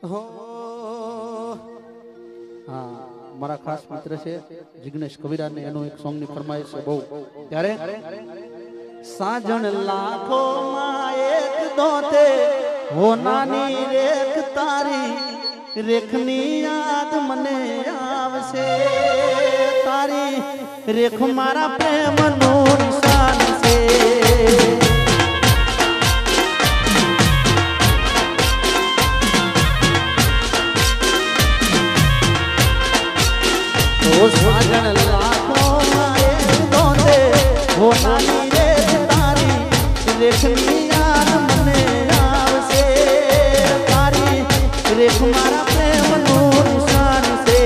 हो हाँ मारा खास मित्र से जिग्नेश कविरा ने एनो एक सॉन्ग ની ફરમાઈશ છે બહુ ત્યારે સાજણ લાખો માં એક દોતે હો નાની રેખ તારી રેખની યાદ મને આવશે તારી રેખ મારા પ્રેમનું નિશાન છે साजन लाखों एक दोते हो नानी रेख तारी रेखनी याद मने आवसे तारी रेख मारा प्रेमनु निशान से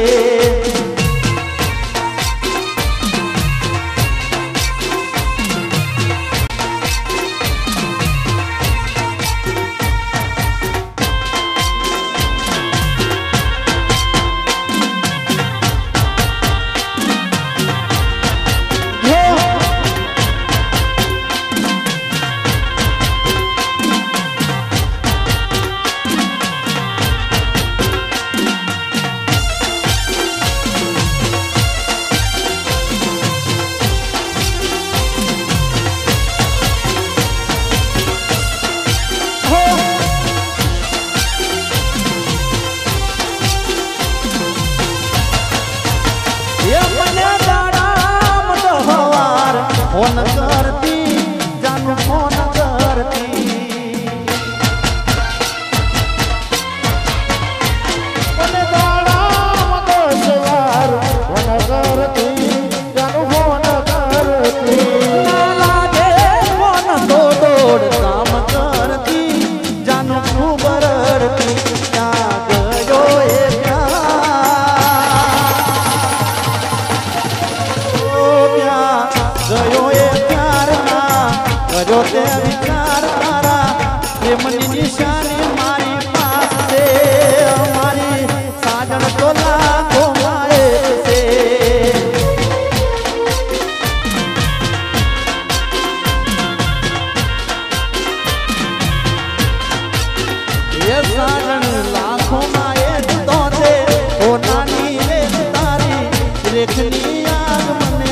फोन करती जानू फोन करती फोन करती जानू फोन करती लागे फोन तो दौड़ काम करती जानू खूब रड़ती क्या गयो ये गयो ये प्यार ना करो ते विचार तारा प्रेमनी निशानी मारी पास से हमारी साजन तो लाखों माए से ये साजन लाखों माए तो थे ओ नानी रे तारी रेखनी याद मने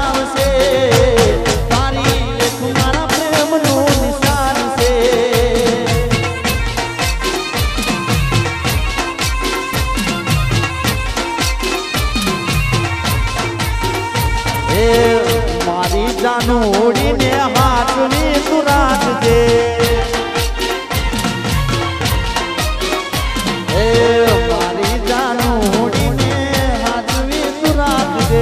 मारी जानूड़ी ने हाथ में तू राख दे मारी जानूड़ी ने हाथ में तू राख दे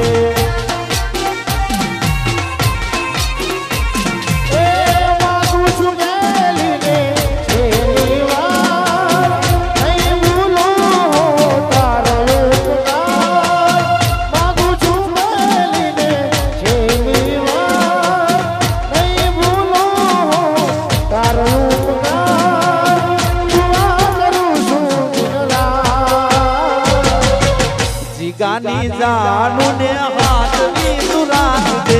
गानी जानू ने हाथ में तू राख दे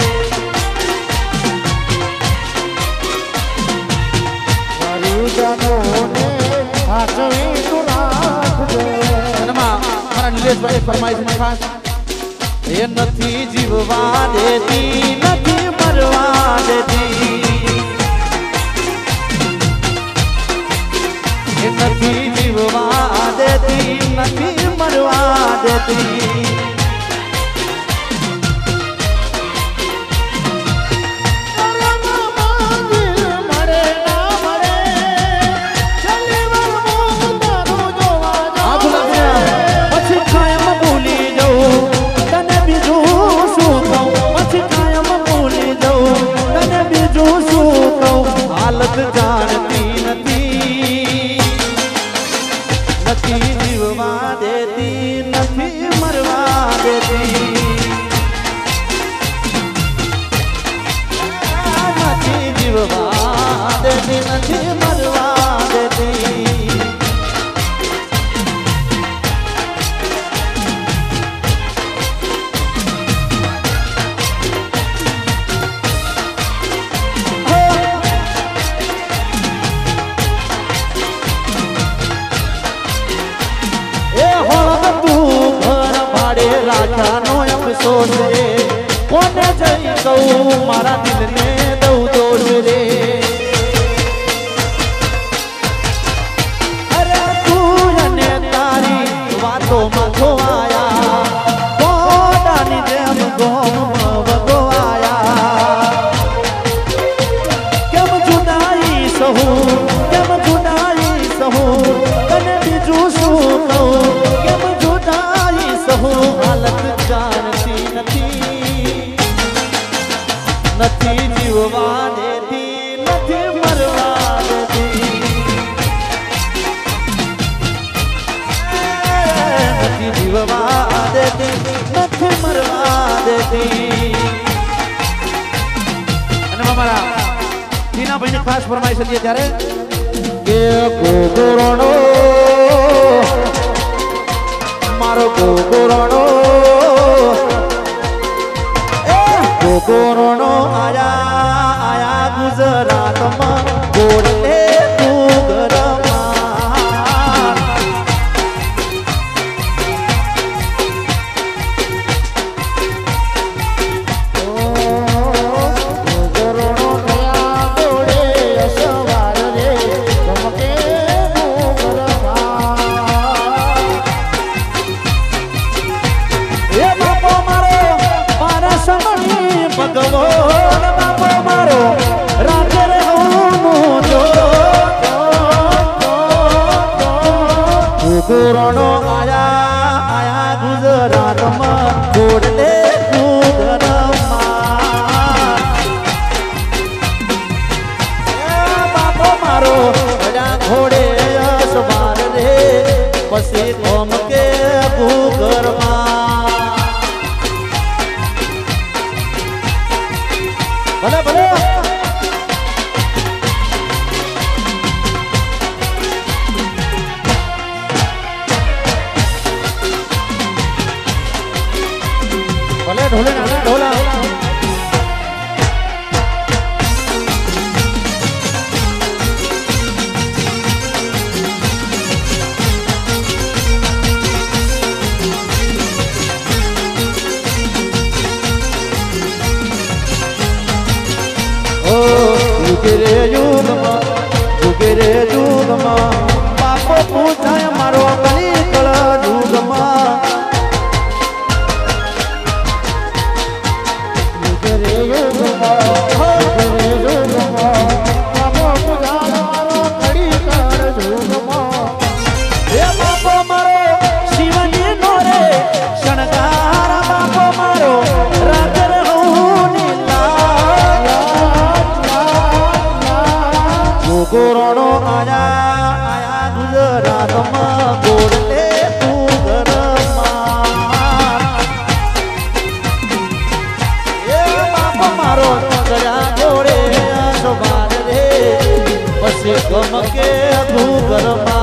जानू ने हाथ में तू राख दे मारा नीलेश भाई फरमाइश में खास ये नथी जीववा देती नथी मरवा देती ये नथी जीववा देती नथी मरवा देती हालत जानती नथी नथी जीववा देती नथी मरवा देती नथी जीववा देती नथी मरवा देती દોષ રે કોને જઈ કહું મારા દિલને દઉં દોષ રે અરે તું અને તારી વાતોમાં ખોવાયા ગોડાની જેમ ગોમ વગોવાયા કેમ જુદાઈ સહું કેમ જુદાઈ સહું તને બીજું શું કહું કેમ જુદાઈ સહું હાલત જાણતી નથી જીવવા દેતી નથી મરવા દેતી નથી જીવવા દેતી નથી મરવા દેતી અને મારા ટીના ભાઈને ખાસ ફરમાઈશ હતી ત્યારે કે ગોગોરણો મારો ગોગોરણો ગોગોરણો આયા આયા ગુજરાતમાં ગોળલે ડુંગરમાં ગોગોરણો થયા ગોળે સવાર રે ગમકે ડુંગરમાં એ બાપો મારો મારા સમણી ભગવાન બાપો મારો રાતે રહું જો ગોગોરણો આયા આયા ગુજરાતમાં ગોળલે ડુંગરમાં બાપો મારો ઘોડે સવાર રે પછી કોમ કે ભૂગરમાં ભલે ભલે ભલે ઢોલે નાના ઢોલા યુગરે યુગમાં બાપો પૂછાય મારો કલી કળ યુગમાં યુગરે યુગમાં બાપો પૂછાય મારો કલી કળ યુગમાં એ બાપો મારો શિવજી નો રે શણગાર બાપો મારો રાતે રહું ગોગોરણો આયા આયા ગુજરાતમાં ગોળલે ડુંગરમાં એ બાપો મારો ગયા ઘોડે સવાર રે પછી ગમકે ડુંગરમાં